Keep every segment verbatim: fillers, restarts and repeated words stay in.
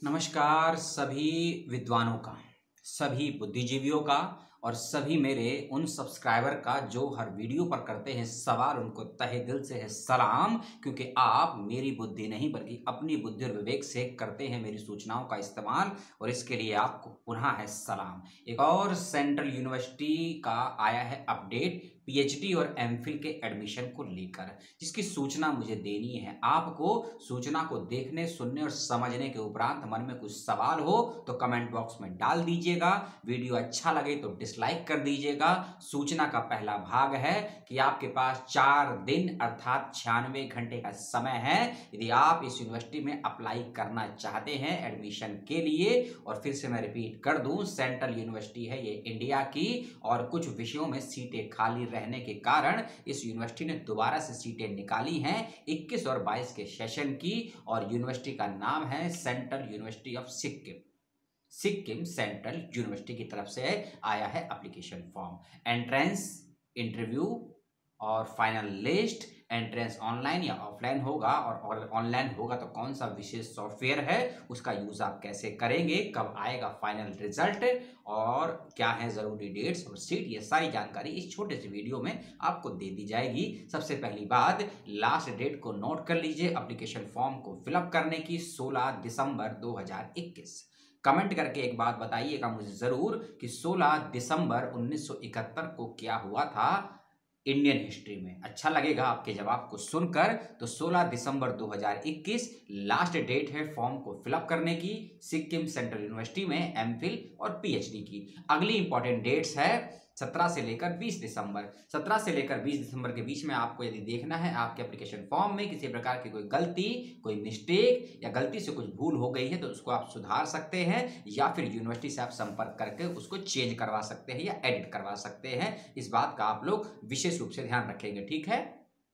नमस्कार सभी विद्वानों का, सभी बुद्धिजीवियों का और सभी मेरे उन सब्सक्राइबर का जो हर वीडियो पर करते हैं सवाल। उनको तहे दिल से है सलाम, क्योंकि आप मेरी बुद्धि नहीं बल्कि अपनी बुद्धि और विवेक से करते हैं मेरी सूचनाओं का इस्तेमाल, और इसके लिए आपको पुनः है सलाम। एक और सेंट्रल यूनिवर्सिटी का आया है अपडेट पीएचडी और एमफिल के एडमिशन को लेकर, जिसकी सूचना मुझे देनी है। आपको सूचना को देखने, सुनने और समझने के उपरांत मन में कुछ सवाल हो तो कमेंट बॉक्स में डाल दीजिएगा। वीडियो अच्छा लगे तो डिसलाइक कर दीजिएगा। सूचना का पहला भाग है कि आपके पास चार दिन अर्थात छियानवे घंटे का समय है यदि आप इस यूनिवर्सिटी में अप्लाई करना चाहते हैं एडमिशन के लिए। और फिर से मैं रिपीट कर दूं, सेंट्रल यूनिवर्सिटी है ये इंडिया की, और कुछ विषयों में सीटें खाली रहने के कारण इस यूनिवर्सिटी ने दोबारा से सीटें निकाली हैं इक्कीस और बाईस के सेशन की। और यूनिवर्सिटी का नाम है central university of Sikkim. Sikkim central university की तरफ से आया है एप्लीकेशन फॉर्म। एंट्रेंस, इंटरव्यू और फाइनल लिस्ट। एंट्रेंस ऑनलाइन या ऑफलाइन होगा, और ऑनलाइन होगा तो कौन सा विशेष सॉफ्टवेयर है उसका यूज आप कैसे करेंगे, कब आएगा फाइनल रिजल्ट, और क्या है जरूरी डेट्स और सीट, ये सारी जानकारी इस छोटे से वीडियो में आपको दे दी जाएगी। सबसे पहली बात, लास्ट डेट को नोट कर लीजिए एप्लीकेशन फॉर्म को फिलअप करने की, सोलह दिसंबर दो हजार इक्कीस। कमेंट करके एक बात बताइएगा मुझे जरूर कि सोलह दिसंबर उन्नीस सौ इकहत्तर को क्या हुआ था इंडियन हिस्ट्री में। अच्छा लगेगा आपके जवाब को सुनकर। तो सोलह दिसंबर दो हजार इक्कीस लास्ट डेट है फॉर्म को फिलअप करने की, सिक्किम सेंट्रल यूनिवर्सिटी में एमफिल और पीएचडी की। अगली इंपॉर्टेंट डेट्स है सत्रह से लेकर बीस दिसंबर। सत्रह से लेकर बीस दिसंबर के बीच में आपको यदि देखना है आपके एप्लीकेशन फॉर्म में किसी प्रकार की कोई गलती, कोई मिस्टेक या गलती से कुछ भूल हो गई है तो उसको आप सुधार सकते हैं, या फिर यूनिवर्सिटी से आप संपर्क करके उसको चेंज करवा सकते हैं या एडिट करवा सकते हैं। इस बात का आप लोग विशेष रूप से ध्यान रखेंगे, ठीक है।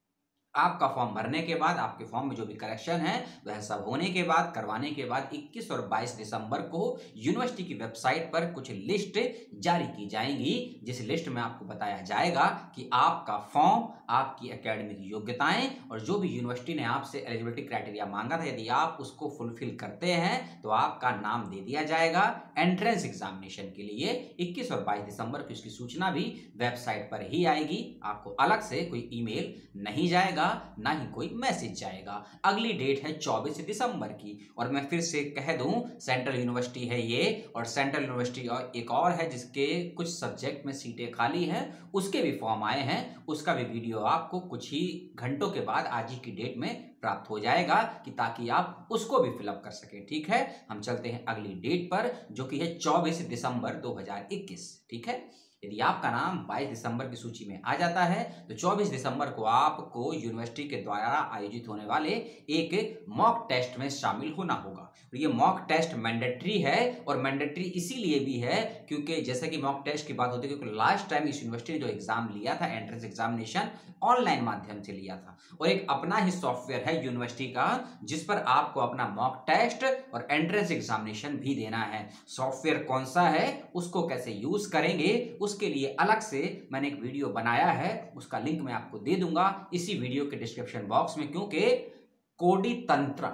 आपका फॉर्म भरने के बाद आपके फॉर्म में जो भी करेक्शन है वह सब होने के बाद, करवाने के बाद इक्कीस और बाईस दिसंबर को यूनिवर्सिटी की वेबसाइट पर कुछ लिस्ट जारी की जाएंगी, जिस लिस्ट में आपको बताया जाएगा कि आपका फॉर्म, आपकी एकेडमिक योग्यताएं और जो भी यूनिवर्सिटी ने आपसे एलिजिबिलिटी क्राइटेरिया मांगा था, यदि आप उसको फुलफिल करते हैं तो आपका नाम दे दिया जाएगा एंट्रेंस एग्जामिनेशन के लिए। इक्कीस और बाईस दिसंबर की उसकी सूचना भी वेबसाइट पर ही आएगी, आपको अलग से कोई ईमेल नहीं जाएगा, ना ही कोई मैसेज जाएगा। अगली डेट है चौबीस दिसंबर की, और मैं फिर से कह दूं सेंट्रल यूनिवर्सिटी है ये, और सेंट्रल यूनिवर्सिटी और एक और है जिसके कुछ सब्जेक्ट में सीटें खाली हैं, उसके भी फॉर्म आए हैं, उसका भी वीडियो आपको कुछ ही घंटों के बाद आज ही की डेट में प्राप्त हो जाएगा कि ताकि आप उसको भी फिलअप कर सकें, ठीक है। हम चलते हैं अगली डेट पर जो कि है चौबीस दिसंबर दो हजार इक्कीस, ठीक है। यदि आपका नाम बाईस दिसंबर की सूची में आ जाता है तो चौबीस दिसंबर को आपको यूनिवर्सिटी के द्वारा आयोजित होने वाले एक मॉक टेस्ट में शामिल होना होगा। ये मॉक टेस्ट मैंडेटरी है, और मैंडेटरी इसीलिए भी है क्योंकि जैसे कि मॉक टेस्ट की बात होती है, क्योंकि लास्ट टाइम इस यूनिवर्सिटी ने जो एग्जाम लिया था एंट्रेंस एग्जामिनेशन ऑनलाइन माध्यम से लिया था, और एक अपना ही सॉफ्टवेयर है यूनिवर्सिटी का जिस पर आपको अपना मॉक टेस्ट और एंट्रेंस एग्जामिनेशन भी देना है। सॉफ्टवेयर कौन सा है, उसको कैसे यूज करेंगे, उसके लिए अलग से मैंने एक वीडियो बनाया है, उसका लिंक मैं आपको दे दूंगा इसी वीडियो के डिस्क्रिप्शन बॉक्स में, क्योंकि कोडी तंत्रा,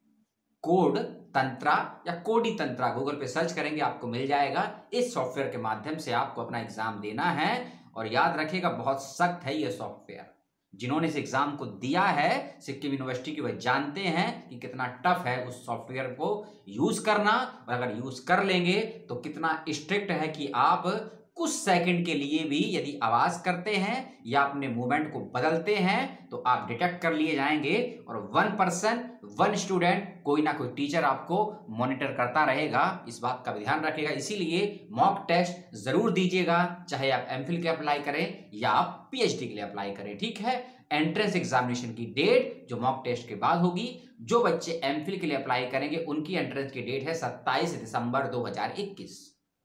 कोड तंत्रा या कोडी तंत्रा गूगल पे सर्च करेंगे आपको मिल जाएगा। इस सॉफ्टवेयर के माध्यम से आपको अपना एग्जाम देना है, और याद रखिएगा बहुत सख्त है यह सॉफ्टवेयर। जिन्होंने इस एग्जाम को दिया है सिक्किम यूनिवर्सिटी की, वह जानते हैं कि कितना टफ है उस सॉफ्टवेयर को यूज करना, और अगर यूज कर लेंगे तो कितना स्ट्रिक्ट है कि आप कुछ सेकंड के लिए भी यदि आवाज करते हैं या अपने मूवमेंट को बदलते हैं तो आप डिटेक्ट कर लिए जाएंगे, और वन पर्सन वन स्टूडेंट, कोई ना कोई टीचर आपको मॉनिटर करता रहेगा। इस बात का भी ध्यान रखिएगा, इसीलिए मॉक टेस्ट जरूर दीजिएगा, चाहे आप एमफिल के अप्लाई करें या आप पीएचडी के लिए अप्लाई करें, ठीक है। एंट्रेंस एग्जामिनेशन की डेट जो मॉक टेस्ट के बाद होगी, जो बच्चे एमफिल के लिए अप्लाई करेंगे उनकी एंट्रेंस की डेट है सत्ताईस दिसंबर दो हजार इक्कीस।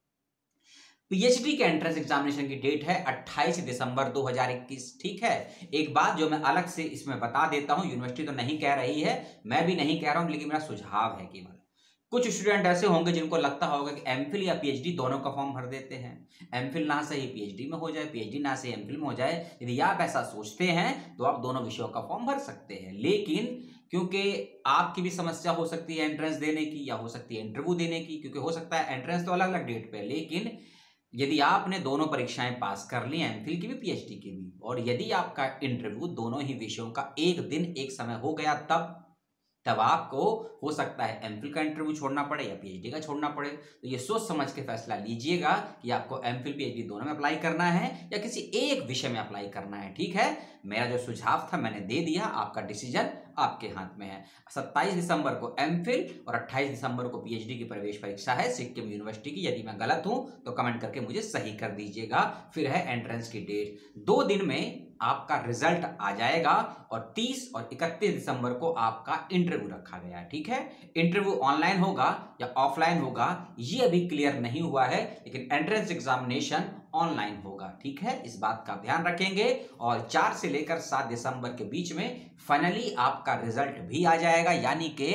पीएचडी के एंट्रेंस एग्जामिनेशन की डेट है अट्ठाईस दिसंबर दो हजार इक्कीस, ठीक है। एक बात जो मैं अलग से इसमें बता देता हूं, यूनिवर्सिटी तो नहीं कह रही है, मैं भी नहीं कह रहा हूं, लेकिन मेरा सुझाव है केवल। कुछ स्टूडेंट ऐसे होंगे जिनको लगता होगा कि एमफिल या पीएचडी दोनों का फॉर्म भर देते हैं, एमफिल ना सही पीएचडी में हो जाए, पीएचडी ना सही एमफिल में हो जाए। यदि आप ऐसा सोचते हैं तो आप दोनों विषयों का फॉर्म भर सकते हैं, लेकिन क्योंकि आपकी भी समस्या हो सकती है एंट्रेंस देने की या हो सकती है इंटरव्यू देने की, क्योंकि हो सकता है एंट्रेंस तो अलग अलग डेट पे, लेकिन यदि आपने दोनों परीक्षाएं पास कर ली, एमफिल की भी पीएचडी की भी, और यदि आपका इंटरव्यू दोनों ही विषयों का एक दिन एक समय हो गया, तब तब आपको हो सकता है एमफिल का इंटरव्यू छोड़ना पड़े या पीएचडी का छोड़ना पड़े। तो ये सोच समझ के फैसला लीजिएगा कि आपको एमफिल पीएचडी दोनों में अप्लाई करना है या किसी एक विषय में अप्लाई करना है। ठीक है, मेरा जो सुझाव था मैंने दे दिया, आपका डिसीजन आपके हाथ में है। सत्ताईस दिसंबर को एमफिल और अट्ठाईस दिसंबर को पीएचडी की प्रवेश परीक्षा है सिक्किम यूनिवर्सिटी की। यदि मैं गलत हूं तो कमेंट करके मुझे सही कर दीजिएगा। फिर है एंट्रेंस की डेट, दो दिन में आपका रिजल्ट आ जाएगा और तीस और इकतीस दिसंबर को आपका इंटरव्यू रखा गया है। ठीक है, इंटरव्यू ऑनलाइन होगा या ऑफलाइन होगा ये अभी क्लियर नहीं हुआ है, लेकिन एंट्रेंस एग्जामिनेशन ऑनलाइन होगा। ठीक है, इस बात का ध्यान रखेंगे और चार से लेकर सात दिसंबर के बीच में फाइनली आपका रिजल्ट भी आ जाएगा। यानी कि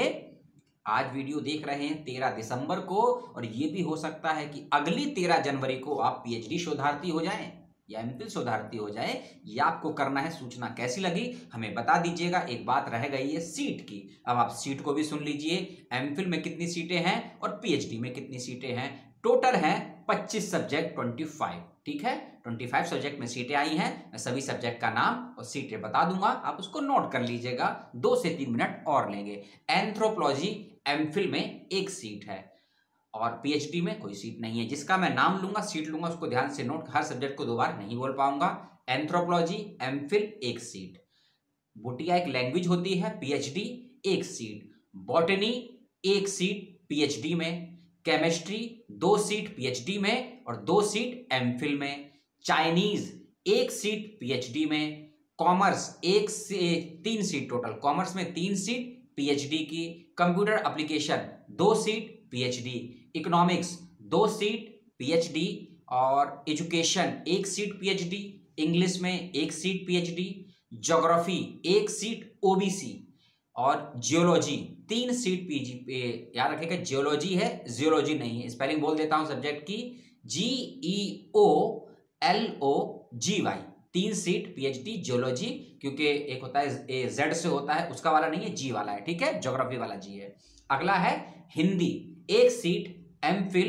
आज वीडियो देख रहे हैं तेरह दिसंबर को, और ये भी हो सकता है कि अगली तेरह जनवरी को आप पीएचडी शोधार्थी हो जाएं या एमफिल शोधार्थी हो जाए। ये आपको करना है। सूचना कैसी लगी हमें बता दीजिएगा। एक बात रह गई है सीट की, अब आप सीट को भी सुन लीजिए। एमफिल में कितनी सीटें हैं और पीएचडी में कितनी सीटें हैं? टोटल हैं पच्चीस सब्जेक्ट, पच्चीस। ठीक है, पच्चीस सब्जेक्ट में सीटें आई हैं। मैं सभी सब्जेक्ट का नाम और सीटें बता दूंगा, आप उसको नोट कर लीजिएगा। दो से तीन मिनट और लेंगे। एंथ्रोपोलॉजी एमफिल में एक सीट है और पीएचडी में कोई सीट नहीं है। जिसका मैं नाम लूंगा, सीट लूंगा, उसको ध्यान से नोट, हर सब्जेक्ट को दो बार नहीं बोल पाऊंगा। एंथ्रोपोलॉजी एमफिल एक सीट, बुटिया एक लैंग्वेज होती है, पीएचडी एक सीट, बॉटनी एक सीट पीएचडी में, केमिस्ट्री दो सीट पीएचडी में और दो सीट एमफिल में, चाइनीज एक सीट पीएचडी में, कॉमर्स एक से तीन सीट, टोटल कॉमर्स में तीन सीट पीएचडी की, कंप्यूटर एप्लीकेशन दो सीट पीएचडी, इकोनॉमिक्स दो सीट पीएचडी और एजुकेशन एक सीट पीएचडी, इंग्लिश में एक सीट पीएचडी, ज्योग्राफी एक सीट ओबीसी और जियोलॉजी तीन सीट पीजी। याद रखिएगा जियोलॉजी है, जियोलॉजी नहीं है। स्पेलिंग बोल देता हूं सब्जेक्ट की, G E O L O G Y, तीन सीट पीएचडी जियोलॉजी, क्योंकि एक होता है जेड से होता है, उसका वाला नहीं है, जी वाला है। ठीक है, ज्योग्राफी वाला जी है। अगला है हिंदी एक सीट एमफिल,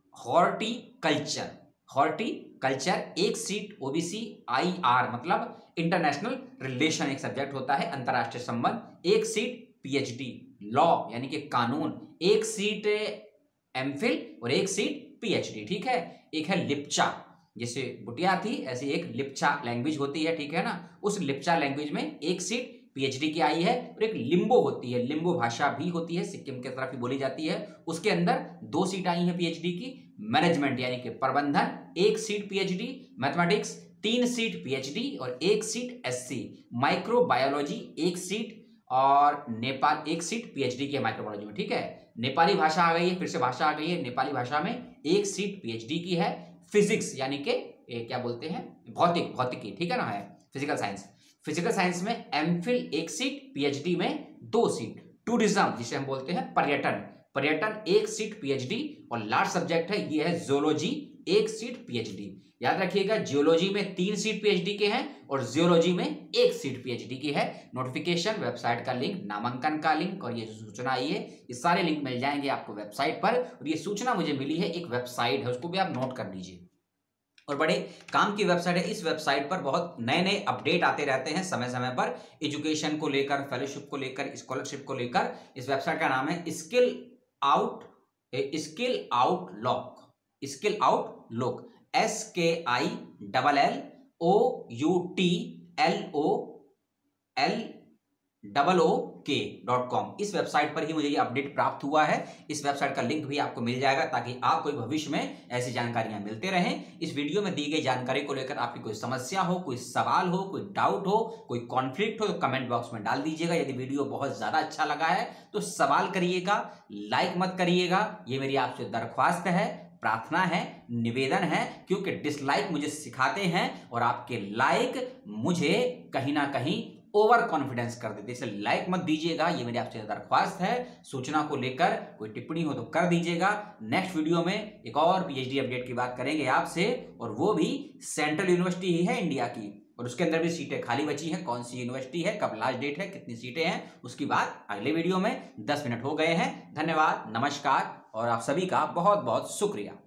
हॉर्टिकल्चर हॉर्टिकल्चर एक सीट ओबीसी, आई आर मतलब इंटरनेशनल रिलेशन एक सब्जेक्ट होता है, अंतरराष्ट्रीय संबंध, एक सीट पीएचडी, लॉ यानी कि कानून एक सीट एमफिल और एक सीट पीएचडी। ठीक है, एक है लिप्चा, जैसे बुटिया थी ऐसी एक लिप्चा लैंग्वेज होती है। ठीक है ना, उस लिप्चा लैंग्वेज में एक सीट पीएचडी की आई है और एक लिम्बो होती है, लिम्बो भाषा भी होती है, सिक्किम की तरफ ही बोली जाती है, उसके अंदर दो सीट आई हैं पीएचडी की। मैनेजमेंट यानी कि प्रबंधन एक सीट पीएचडी, मैथमेटिक्स तीन सीट पीएचडी और एक सीट एससी, माइक्रोबायोलॉजी एक सीट और नेपाल एक सीट पीएचडी की है माइक्रोबायोलॉजी में। ठीक है, नेपाली भाषा आ गई है, फिर से भाषा आ गई है, नेपाली भाषा में एक सीट पीएचडी की है। फिजिक्स यानी कि क्या बोलते हैं, भौतिक भौतिकी, ठीक है ना, है फिजिकल साइंस, फिजिकल साइंस में एमफिल एक सीट, पीएचडी में दो सीट। टूरिज्म जिसे हम बोलते हैं पर्यटन, पर्यटन एक सीट पीएचडी और लास्ट सब्जेक्ट है ये है जियोलॉजी एक सीट पीएचडी। याद रखिएगा जियोलॉजी में तीन सीट पीएचडी के हैं और जियोलॉजी में एक सीट पीएचडी की है। नोटिफिकेशन, वेबसाइट का लिंक, नामांकन का लिंक और ये जो सूचना आई है ये सारे लिंक मिल जाएंगे आपको वेबसाइट पर। और ये सूचना मुझे मिली है, एक वेबसाइट है उसको भी आप नोट कर लीजिए और बड़े काम की वेबसाइट है। इस वेबसाइट पर बहुत नए नए अपडेट आते रहते हैं समय समय पर, एजुकेशन को लेकर, फेलोशिप को लेकर, स्कॉलरशिप को लेकर। इस वेबसाइट का नाम है skill out skill outlook skill outlook S K I double L O U T L O L double O K dot com. इस वेबसाइट पर ही मुझे ये अपडेट प्राप्त हुआ है। इस वेबसाइट का लिंक भी आपको मिल जाएगा ताकि आपको भविष्य में ऐसी जानकारियां मिलते रहें। इस वीडियो में दी गई जानकारी को लेकर आपकी कोई समस्या हो, कोई सवाल हो, कोई डाउट हो, कोई कॉन्फ्लिक्ट हो तो कमेंट बॉक्स में डाल दीजिएगा। यदि वीडियो बहुत ज्यादा अच्छा लगा है तो सवाल करिएगा, लाइक मत करिएगा, ये मेरी आपसे दरख्वास्त है, प्रार्थना है, निवेदन है, क्योंकि डिसलाइक मुझे सिखाते हैं और आपके लाइक मुझे कहीं ना कहीं ओवर कॉन्फिडेंस कर देते, इसलिए लाइक मत दीजिएगा, ये मेरी आपसे दरख्वास्त है। सूचना को लेकर कोई टिप्पणी हो तो कर दीजिएगा। नेक्स्ट वीडियो में एक और पीएचडी अपडेट की बात करेंगे आपसे, और वो भी सेंट्रल यूनिवर्सिटी ही है इंडिया की, और उसके अंदर भी सीटें खाली बची हैं, कौन सी यूनिवर्सिटी है, कब लास्ट डेट है, कितनी सीटें हैं, उसकी बात अगले वीडियो में। दस मिनट हो गए हैं। धन्यवाद, नमस्कार और आप सभी का बहुत बहुत शुक्रिया।